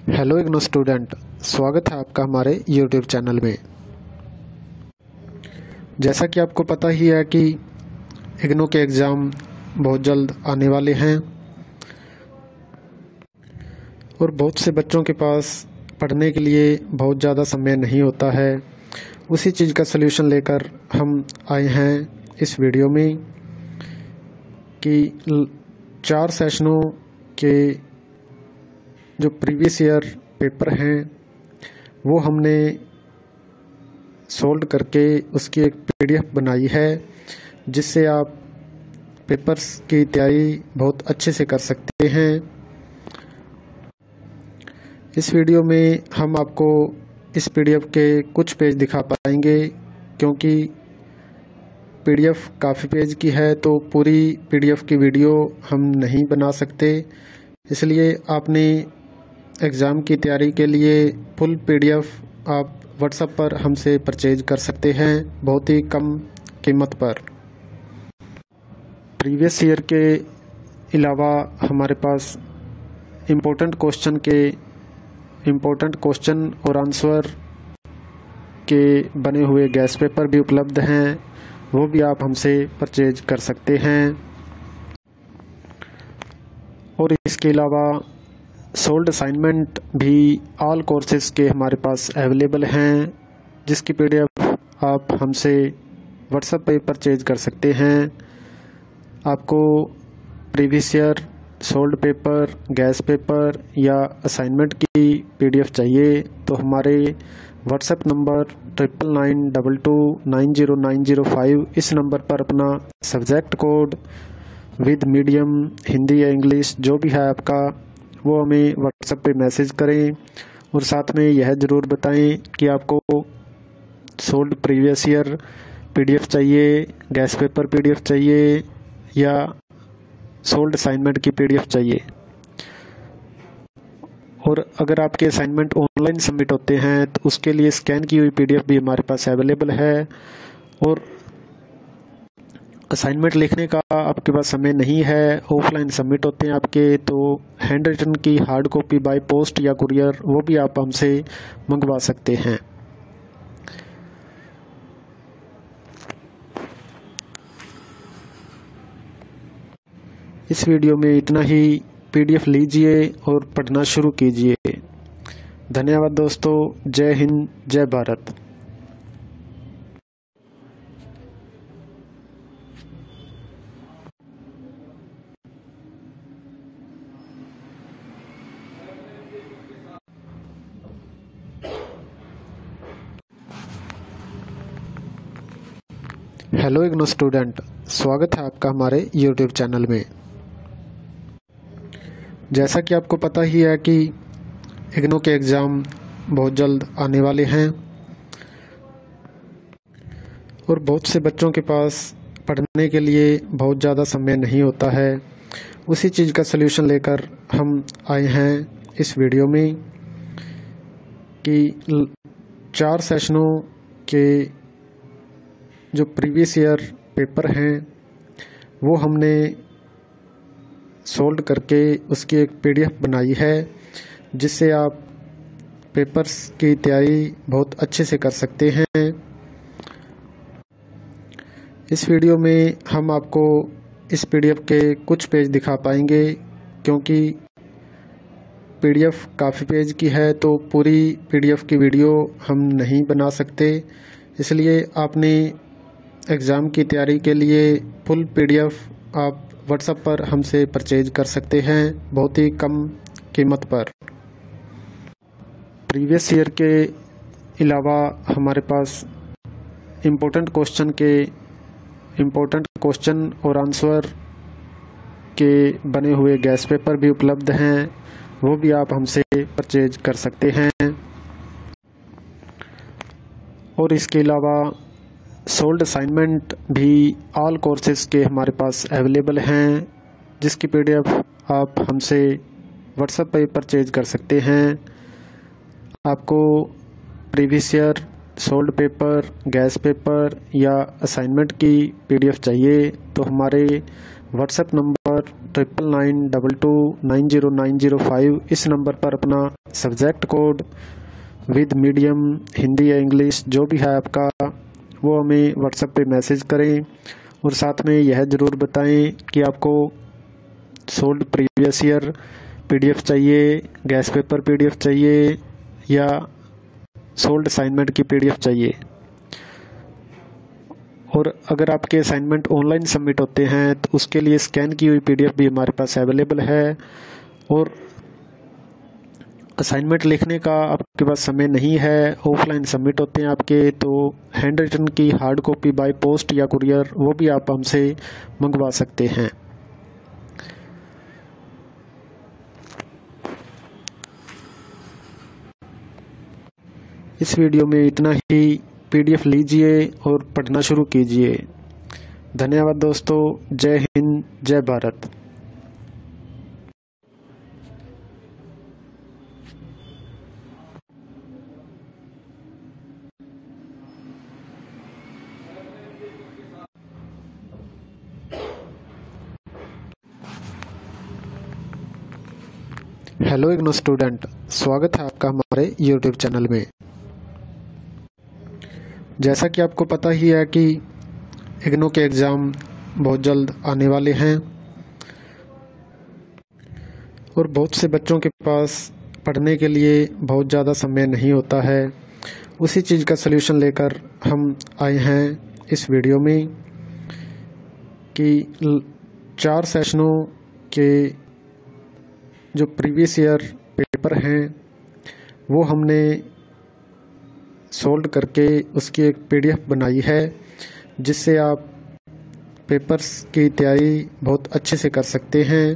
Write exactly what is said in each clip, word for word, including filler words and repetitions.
Hello IGNOU student, स्वागत है आपका हमारे यूट्यूब चैनल में। जैसा कि आपको पता ही है कि इग्नो के एग्ज़ाम बहुत जल्द आने वाले हैं और बहुत से बच्चों के पास पढ़ने के लिए बहुत ज़्यादा समय नहीं होता है। उसी चीज़ का सलूशन लेकर हम आए हैं इस वीडियो में कि चार सेशनों के जो प्रीवियस ईयर पेपर हैं वो हमने सोल्व करके उसकी एक पीडीएफ बनाई है, जिससे आप पेपर्स की तैयारी बहुत अच्छे से कर सकते हैं। इस वीडियो में हम आपको इस पीडीएफ के कुछ पेज दिखा पाएंगे, क्योंकि पीडीएफ काफ़ी पेज की है तो पूरी पीडीएफ की वीडियो हम नहीं बना सकते। इसलिए आपने एग्ज़ाम की तैयारी के लिए फुल पीडीएफ आप व्हाट्सएप पर हमसे परचेज कर सकते हैं बहुत ही कम कीमत पर। प्रीवियस ईयर के अलावा हमारे पास इम्पोर्टेंट क्वेश्चन के इम्पोर्टेंट क्वेश्चन और आंसर के बने हुए गैस पेपर भी उपलब्ध हैं, वो भी आप हमसे परचेज कर सकते हैं। और इसके अलावा सोल्ड असाइनमेंट भी ऑल कोर्सेज के हमारे पास अवेलेबल हैं, जिसकी पीडीएफ आप हमसे व्हाट्सएप पे परचेज कर सकते हैं। आपको previous year solved paper, guess paper या असाइनमेंट की पीडीएफ चाहिए तो हमारे WhatsApp number triple nine double two nine zero nine zero five इस नंबर पर अपना subject code with medium Hindi या इंग्लिश जो भी है आपका, वो हमें व्हाट्सएप पे मैसेज करें और साथ में यह ज़रूर बताएं कि आपको सोल्ड प्रीवियस ईयर पीडीएफ चाहिए, गैस पेपर पीडीएफ चाहिए या सोल्ड असाइनमेंट की पीडीएफ चाहिए। और अगर आपके असाइनमेंट ऑनलाइन सबमिट होते हैं तो उसके लिए स्कैन की हुई पीडीएफ भी हमारे पास अवेलेबल है। और असाइनमेंट लिखने का आपके पास समय नहीं है, ऑफलाइन सबमिट होते हैं आपके, तो हैंड रिटन की हार्ड कॉपी बाय पोस्ट या कुरियर वो भी आप हमसे मंगवा सकते हैं। इस वीडियो में इतना ही। पीडीएफ लीजिए और पढ़ना शुरू कीजिए। धन्यवाद दोस्तों। जय हिंद, जय भारत। हेलो इग्नो स्टूडेंट, स्वागत है आपका हमारे यूट्यूब चैनल में। जैसा कि आपको पता ही है कि इग्नो के एग्ज़ाम बहुत जल्द आने वाले हैं और बहुत से बच्चों के पास पढ़ने के लिए बहुत ज़्यादा समय नहीं होता है। उसी चीज़ का सलूशन लेकर हम आए हैं इस वीडियो में कि चार सेशनों के जो प्रीवियस ईयर पेपर हैं वो हमने सोल्व करके उसकी एक पीडीएफ बनाई है, जिससे आप पेपर्स की तैयारी बहुत अच्छे से कर सकते हैं। इस वीडियो में हम आपको इस पीडीएफ के कुछ पेज दिखा पाएंगे, क्योंकि पीडीएफ काफ़ी पेज की है तो पूरी पीडीएफ की वीडियो हम नहीं बना सकते। इसलिए आपने एग्ज़ाम की तैयारी के लिए फुल पीडीएफ आप व्हाट्सएप पर हमसे परचेज कर सकते हैं बहुत ही कम कीमत पर। प्रीवियस ईयर के अलावा हमारे पास इम्पोर्टेंट क्वेश्चन के इम्पोर्टेंट क्वेश्चन और आंसर के बने हुए गैस पेपर भी उपलब्ध हैं, वो भी आप हमसे परचेज कर सकते हैं। और इसके अलावा सोल्ड असाइनमेंट भी ऑल कोर्सेज के हमारे पास अवेलेबल हैं, जिसकी पीडीएफ आप हमसे व्हाट्सएप पे परचेज कर सकते हैं। आपको previous year solved paper, guess paper या असाइनमेंट की पीडीएफ चाहिए तो हमारे WhatsApp number triple nine double two nine zero nine zero five इस नंबर पर अपना subject code with medium Hindi या इंग्लिश जो भी है आपका वो हमें व्हाट्सएप पे मैसेज करें और साथ में यह ज़रूर बताएं कि आपको सोल्ड प्रीवियस ईयर पीडीएफ चाहिए, गैस पेपर पीडीएफ चाहिए या सोल्ड असाइनमेंट की पीडीएफ चाहिए। और अगर आपके असाइनमेंट ऑनलाइन सबमिट होते हैं तो उसके लिए स्कैन की हुई पीडीएफ भी हमारे पास अवेलेबल है। और असाइनमेंट लिखने का आपके पास समय नहीं है, ऑफलाइन सबमिट होते हैं आपके, तो हैंड रिटन की हार्ड कॉपी बाय पोस्ट या कुरियर वो भी आप हमसे मंगवा सकते हैं। इस वीडियो में इतना ही। पीडीएफ लीजिए और पढ़ना शुरू कीजिए। धन्यवाद दोस्तों। जय हिंद, जय भारत। हेलो इग्नो स्टूडेंट, स्वागत है आपका हमारे यूट्यूब चैनल में। जैसा कि आपको पता ही है कि इग्नो के एग्ज़ाम बहुत जल्द आने वाले हैं और बहुत से बच्चों के पास पढ़ने के लिए बहुत ज़्यादा समय नहीं होता है। उसी चीज़ का सलूशन लेकर हम आए हैं इस वीडियो में कि चार सेशनों के जो प्रीवियस ईयर पेपर हैं वो हमने सोल्ड करके उसकी एक पीडीएफ बनाई है जिससे आप पेपर्स की तैयारी बहुत अच्छे से कर सकते हैं।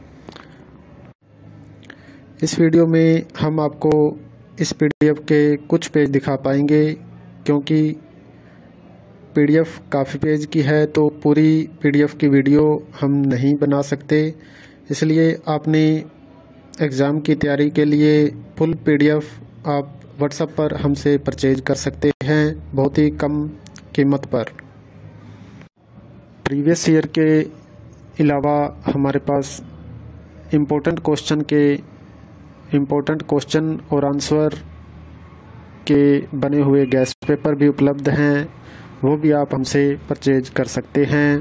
इस वीडियो में हम आपको इस पीडीएफ के कुछ पेज दिखा पाएंगे क्योंकि पीडीएफ काफ़ी पेज की है तो पूरी पीडीएफ की वीडियो हम नहीं बना सकते, इसलिए आपने एग्ज़ाम की तैयारी के लिए फुल पीडीएफ आप व्हाट्सएप पर हमसे परचेज कर सकते हैं बहुत ही कम कीमत पर। प्रीवियस ईयर के अलावा हमारे पास इम्पोर्टेंट क्वेश्चन के इम्पोर्टेंट क्वेश्चन और आंसर के बने हुए गैस पेपर भी उपलब्ध हैं, वो भी आप हमसे परचेज कर सकते हैं।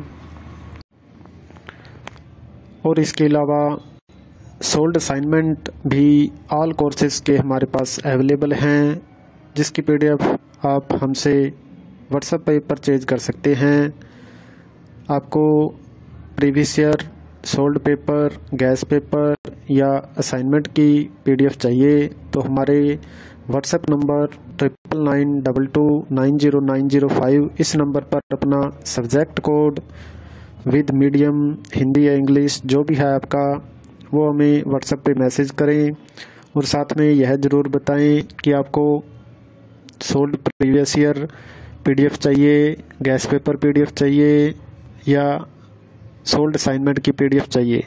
और इसके अलावा सोल्ड असाइनमेंट भी ऑल कोर्सेज के हमारे पास अवेलेबल हैं जिसकी पीडीएफ आप हमसे व्हाट्सएप पर परचेज कर सकते हैं। आपको previous year solved paper, guess paper या असाइनमेंट की पीडीएफ चाहिए तो हमारे WhatsApp number triple nine double two nine zero nine zero five इस नंबर पर अपना subject code with medium Hindi या इंग्लिश जो भी है आपका वो हमें व्हाट्सएप पे मैसेज करें और साथ में यह ज़रूर बताएं कि आपको सोल्ड प्रीवियस ईयर पीडीएफ चाहिए, गैस पेपर पीडीएफ चाहिए या सोल्ड असाइनमेंट की पीडीएफ चाहिए।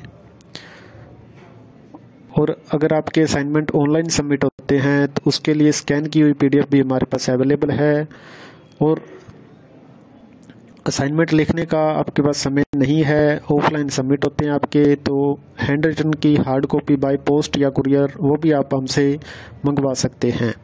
और अगर आपके असाइनमेंट ऑनलाइन सबमिट होते हैं तो उसके लिए स्कैन की हुई पीडीएफ भी हमारे पास अवेलेबल है। और असाइनमेंट लिखने का आपके पास समय नहीं है, ऑफलाइन सबमिट होते हैं आपके, तो हैंड रिटन की हार्ड कॉपी बाय पोस्ट या कुरियर वो भी आप हमसे मंगवा सकते हैं।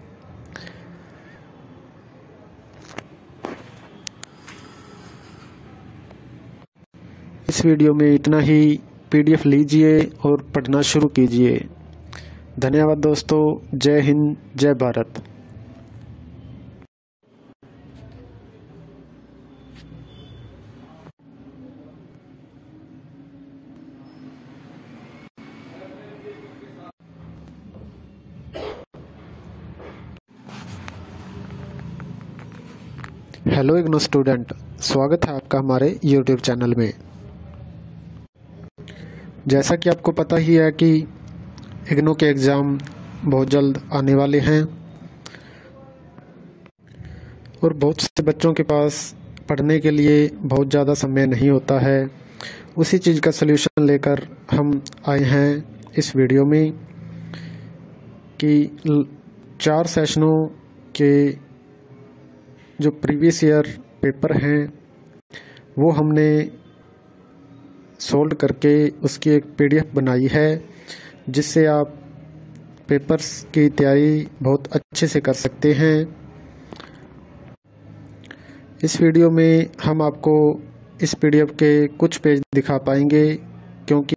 इस वीडियो में इतना ही। पीडीएफ लीजिए और पढ़ना शुरू कीजिए। धन्यवाद दोस्तों। जय हिंद, जय भारत। हेलो इग्नो स्टूडेंट, स्वागत है आपका हमारे यूट्यूब चैनल में। जैसा कि आपको पता ही है कि इग्नो के एग्ज़ाम बहुत जल्द आने वाले हैं और बहुत से बच्चों के पास पढ़ने के लिए बहुत ज़्यादा समय नहीं होता है। उसी चीज़ का सलूशन लेकर हम आए हैं इस वीडियो में कि चार सेशनों के जो प्रीवियस ईयर पेपर हैं वो हमने सोल्ड करके उसकी एक पीडीएफ बनाई है, जिससे आप पेपर्स की तैयारी बहुत अच्छे से कर सकते हैं। इस वीडियो में हम आपको इस पीडीएफ के कुछ पेज दिखा पाएंगे, क्योंकि